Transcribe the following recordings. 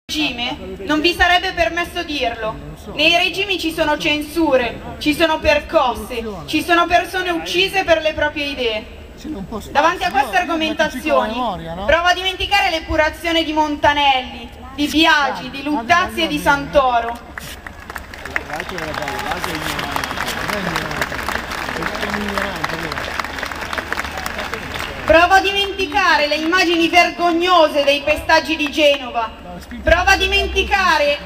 regime non vi sarebbe permesso dirlo. Nei regimi ci sono censure, ci sono percosse, ci sono persone uccise per le proprie idee. Davanti a queste argomentazioni provo a dimenticare l'epurazione di Montanelli, di Biagi, di Luttazzi e di Santoro. Provo a dimenticare le immagini vergognose dei pestaggi di Genova. Provo a dimenticare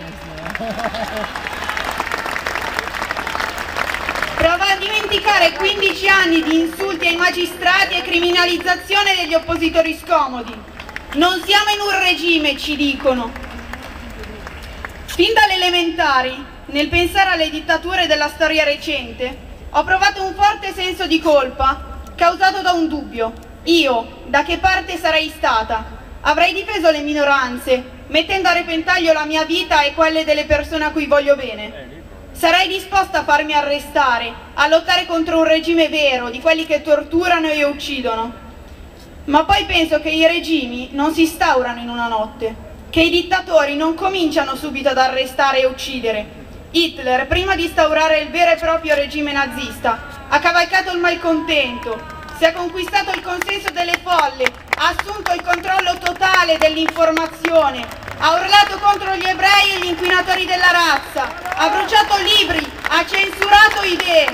15 anni di insulti ai magistrati e criminalizzazione degli oppositori scomodi. Non siamo in un regime, ci dicono. Fin dalle elementari, nel pensare alle dittature della storia recente, ho provato un forte senso di colpa causato da un dubbio. Io, da che parte sarei stata? Avrei difeso le minoranze, mettendo a repentaglio la mia vita e quelle delle persone a cui voglio bene. Sarei disposta a farmi arrestare, a lottare contro un regime vero, di quelli che torturano e uccidono. Ma poi penso che i regimi non si instaurano in una notte, che i dittatori non cominciano subito ad arrestare e uccidere. Hitler, prima di instaurare il vero e proprio regime nazista, ha cavalcato il malcontento, si è conquistato il consenso delle folle, ha assunto il controllo totale dell'informazione, ha urlato contro gli ebrei e gli inquinatori della razza, ha bruciato libri, ha censurato idee.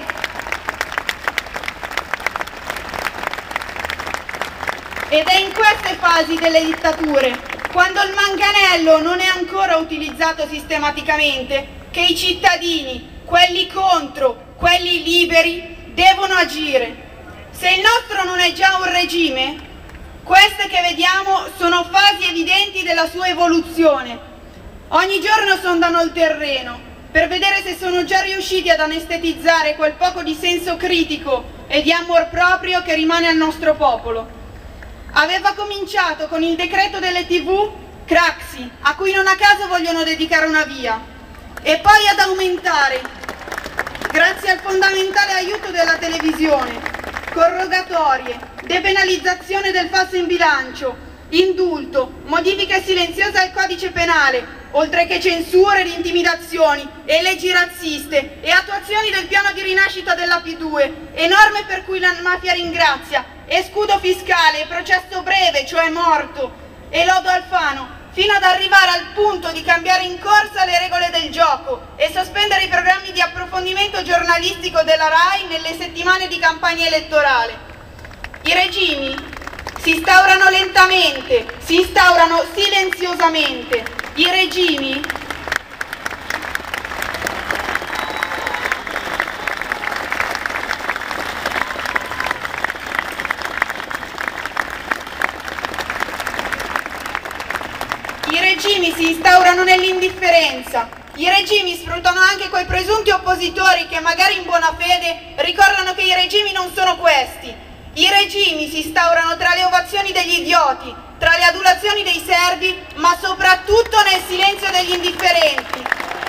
Ed è in queste fasi delle dittature, quando il manganello non è ancora utilizzato sistematicamente, che i cittadini, quelli contro, quelli liberi, devono agire. Se il nostro non è già un regime, queste che vediamo sono fasi evidenti della sua evoluzione. Ogni giorno sondano il terreno per vedere se sono già riusciti ad anestetizzare quel poco di senso critico e di amor proprio che rimane al nostro popolo. Aveva cominciato con il decreto delle TV Craxi, a cui non a caso vogliono dedicare una via, e poi ad aumentare, grazie al fondamentale aiuto della televisione, corrogatorie, depenalizzazione del falso in bilancio, indulto, modifiche silenziose al codice penale, oltre che censure ed intimidazioni e leggi razziste e attuazioni del piano di rinascita della P2 e norme per cui la mafia ringrazia, e scudo fiscale, e processo breve, cioè morto, e lodo Alfano, fino ad arrivare al punto di cambiare in corsa le regole del gioco e sospendere i programmi di approfondimento giornalistico della RAI nelle settimane di campagna elettorale. I regimi si instaurano lentamente, si instaurano silenziosamente. I regimi si instaurano nell'indifferenza. I regimi sfruttano anche quei presunti oppositori che magari in buona fede ricordano che i regimi non sono questi. I regimi si instaurano tra le ovazioni degli idioti, tra le adulazioni dei servi, ma soprattutto nel silenzio degli indifferenti.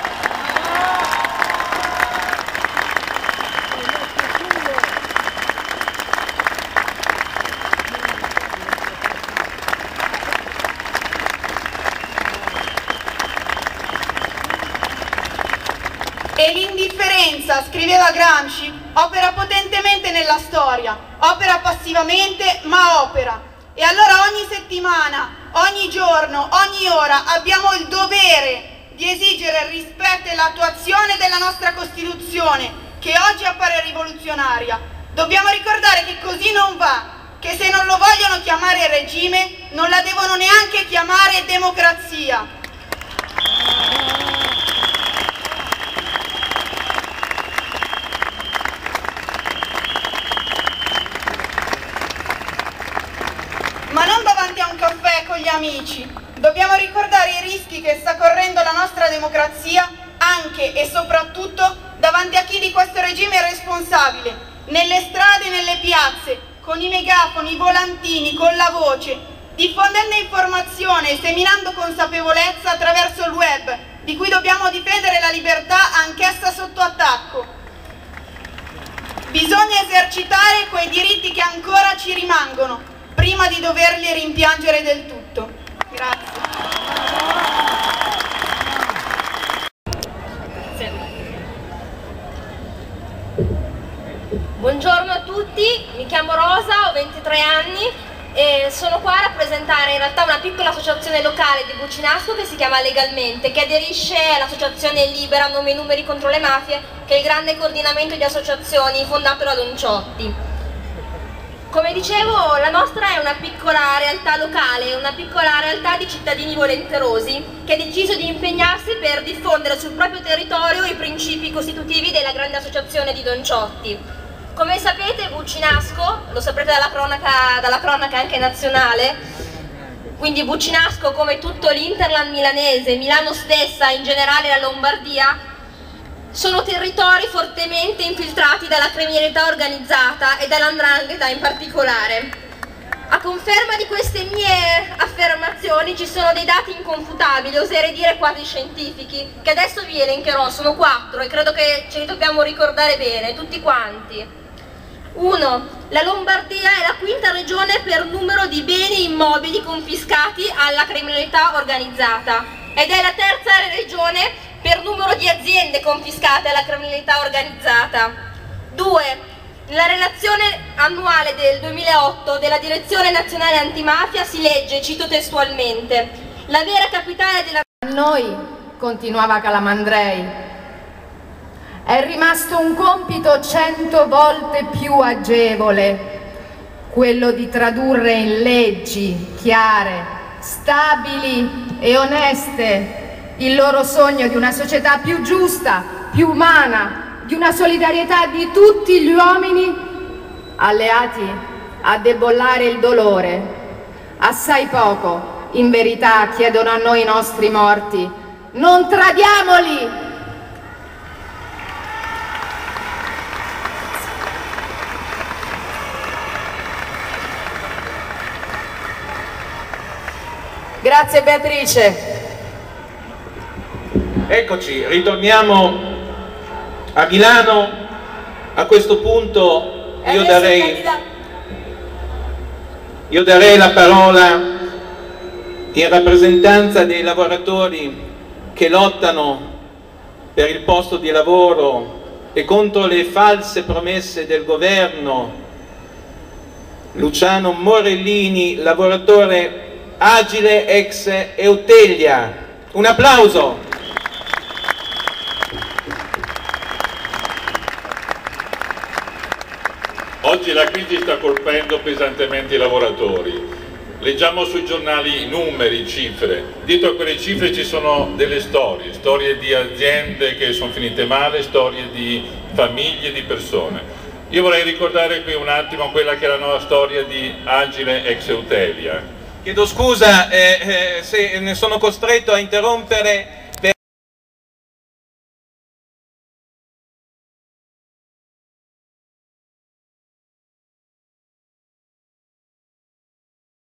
E l'indifferenza, scriveva Gramsci, opera potentemente nella storia, opera passivamente, ma opera. E allora ogni settimana, ogni giorno, ogni ora abbiamo il dovere di esigere il rispetto e l'attuazione della nostra Costituzione, che oggi appare rivoluzionaria. Dobbiamo ricordare che così non va, che se non lo vogliono chiamare regime, non la devono neanche chiamare democrazia. Ma non davanti a un caffè con gli amici. Dobbiamo ricordare i rischi che sta correndo la nostra democrazia anche e soprattutto davanti a chi di questo regime è responsabile, nelle strade e nelle piazze, con i megafoni, i volantini, con la voce, diffondendo informazione e seminando consapevolezza attraverso il web, di cui dobbiamo difendere la libertà anch'essa sotto attacco. Bisogna esercitare quei diritti che ancora ci rimangono, prima di doverli rimpiangere del tutto. Grazie. 23 anni e sono qua a rappresentare in realtà una piccola associazione locale di Buccinasco che si chiama Legalmente, che aderisce all'associazione Libera Nomi e Numeri contro le mafie, che è il grande coordinamento di associazioni fondato da Don Ciotti. Come dicevo, la nostra è una piccola realtà locale, una piccola realtà di cittadini volenterosi che ha deciso di impegnarsi per diffondere sul proprio territorio i principi costitutivi della grande associazione di Don Ciotti. Come sapete, Buccinasco, lo saprete dalla cronaca anche nazionale, quindi Buccinasco, come tutto l'Interland milanese, Milano stessa, in generale la Lombardia, sono territori fortemente infiltrati dalla criminalità organizzata e dall''ndrangheta in particolare. A conferma di queste mie affermazioni ci sono dei dati inconfutabili, oserei dire quasi scientifici, che adesso vi elencherò, sono 4 e credo che ce li dobbiamo ricordare bene, tutti quanti. 1. La Lombardia è la quinta regione per numero di beni immobili confiscati alla criminalità organizzata ed è la terza regione per numero di aziende confiscate alla criminalità organizzata. 2. Nella relazione annuale del 2008 della Direzione Nazionale Antimafia si legge, cito testualmente, la vera capitale della... A noi, continuava Calamandrei, è rimasto un compito 100 volte più agevole, quello di tradurre in leggi chiare, stabili e oneste il loro sogno di una società più giusta, più umana, di una solidarietà di tutti gli uomini alleati a debollare il dolore. Assai poco, in verità, chiedono a noi i nostri morti. Non tradiamoli! Grazie Beatrice. Eccoci, ritorniamo a Milano. A questo punto io darei la parola in rappresentanza dei lavoratori che lottano per il posto di lavoro e contro le false promesse del governo. Luciano Morellini, lavoratore Agile ex Eutelia. Un applauso. Oggi la crisi sta colpendo pesantemente i lavoratori. Leggiamo sui giornali numeri, cifre. Dietro a quelle cifre ci sono delle storie di aziende che sono finite male, storie di famiglie, di persone. Io vorrei ricordare qui un attimo quella che è la nuova storia di Agile ex Eutelia. Chiedo scusa se ne sono costretto a interrompere